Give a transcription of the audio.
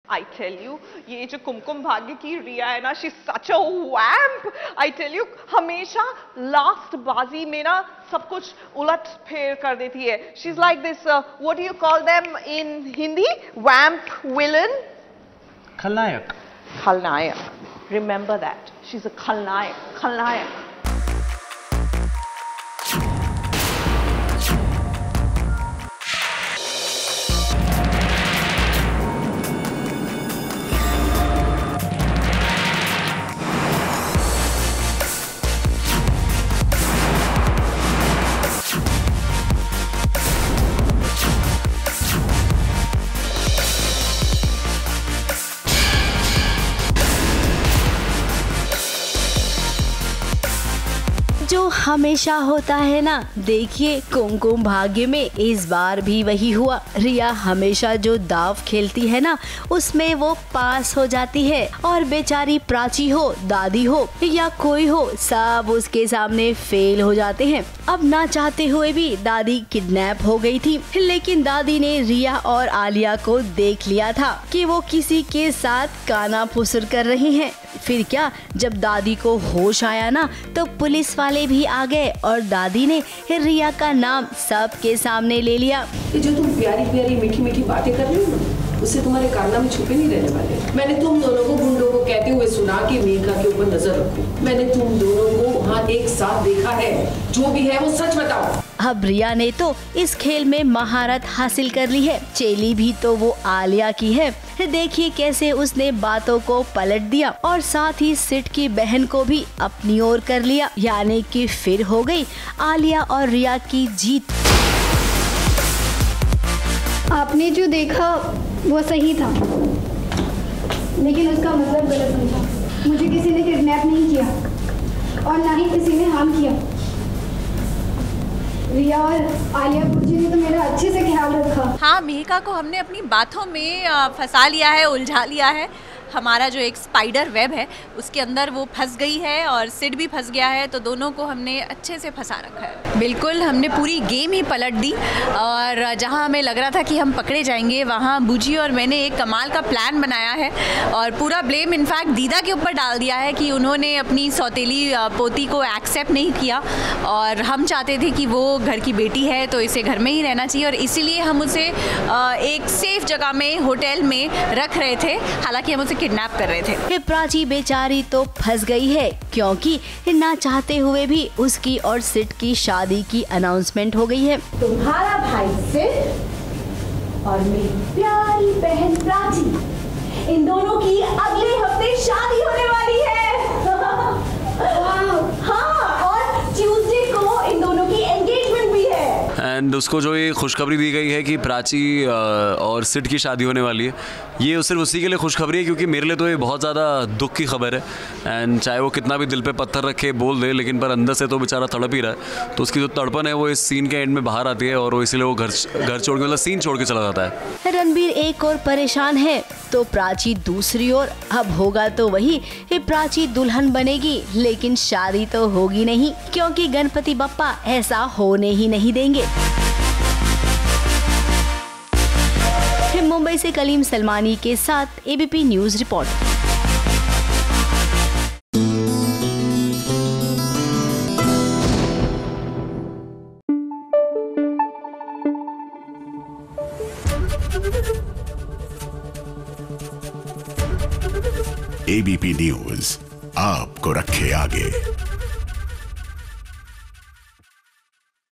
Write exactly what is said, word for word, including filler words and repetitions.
I tell you, ये जो कुमकुम भाग्य की रिया है ना, she's such a vamp. I tell you, हमेशा last बाजी में ना सब कुछ उलट फेर कर देती है. She's like this, uh, what do you call them in Hindi? Vamp villain? खलनायक. खलनायक. Remember that. She's a खलनायक. खलनायक. जो हमेशा होता है ना, देखिए कुमकुम भाग्य में इस बार भी वही हुआ। रिया हमेशा जो दाव खेलती है ना, उसमें वो पास हो जाती है और बेचारी प्राची हो, दादी हो या कोई हो, सब उसके सामने फेल हो जाते हैं। अब ना चाहते हुए भी दादी किडनैप हो गई थी, लेकिन दादी ने रिया और आलिया को देख लिया था कि वो किसी के साथ काना फुसर कर रही हैं। फिर क्या, जब दादी को होश आया ना, तो पुलिस वाले भी आ गए और दादी ने रिया का नाम सबके सामने ले लिया। ये जो तुम प्यारी प्यारी मीठी मीठी बातें कर रही हो ना, उससे तुम्हारे कारनामे छुपे नहीं रहने वाले। मैंने तुम दोनों को गुंडों को कहते हुए सुना कि मेघा के ऊपर नजर रखो। मैंने तुम दोनों को वहाँ एक साथ देखा है, जो भी है वो सच बताओ। अब रिया ने तो इस खेल में महारत हासिल कर ली है, चेली भी तो वो आलिया की है। देखिए कैसे उसने बातों को पलट दिया और साथ ही सिट की बहन को भी अपनी ओर कर लिया, यानी कि फिर हो गई आलिया और रिया की जीत। आपने जो देखा वो सही था, लेकिन उसका मतलब गलत समझा। मुझे किसी ने किडनैप नहीं किया और ना ही किसी ने हार्म किया। रिया और आलिया जी ने तो मेरा अच्छे से ख्याल रखा। हाँ, मेघा को हमने अपनी बातों में फंसा लिया है, उलझा लिया है। हमारा जो एक स्पाइडर वेब है उसके अंदर वो फंस गई है और सिड भी फंस गया है, तो दोनों को हमने अच्छे से फंसा रखा है। बिल्कुल, हमने पूरी गेम ही पलट दी और जहां हमें लग रहा था कि हम पकड़े जाएंगे, वहां बूजी और मैंने एक कमाल का प्लान बनाया है और पूरा ब्लेम इनफैक्ट दीदा के ऊपर डाल दिया है कि उन्होंने अपनी सौतेली पोती को एक्सेप्ट नहीं किया और हम चाहते थे कि वो घर की बेटी है तो इसे घर में ही रहना चाहिए और इसीलिए हम उसे एक सेफ जगह में, होटल में रख रहे थे, हालांकि हम उसे किडनैप कर रहे थे। प्राची बेचारी तो फंस गई है, क्योंकि ना चाहते हुए भी उसकी और सिड की शादी की अनाउंसमेंट हो गई है। तुम्हारा भाई सिड और मेरी प्यारी बहन प्राची, इन दोनों की अगले हफ्ते शादी होने वाली है। हाँ, और ट्यूसडे को इन दोनों की एंगेजमेंट भी है। एंड उसको जो ये खुशखबरी दी गई है कि प्राची और सिड की शादी होने वाली है, ये सिर्फ उसी के लिए खुशखबरी है, क्योंकि मेरे लिए तो ये बहुत ज़्यादा दुख की खबर है। एंड चाहे वो कितना भी दिल पे पत्थर रखे बोल दे, लेकिन पर अंदर से तो बेचारा तड़प ही रहा है। तो उसकी जो तड़पन है वो इस सीन के एंड में बाहर आती है और वो इसलिए वो घर घर छोड़ के, मतलब सीन छोड़ के चला जाता है। रणबीर एक और परेशान है तो प्राची दूसरी ओर। अब होगा तो वही, प्राची दुल्हन बनेगी लेकिन शादी तो होगी नहीं, क्योंकि गणपति बप्पा ऐसा होने ही नहीं देंगे। मुंबई से कलीम सलमानी के साथ ABP news report. ABP news आपको रखे आगे।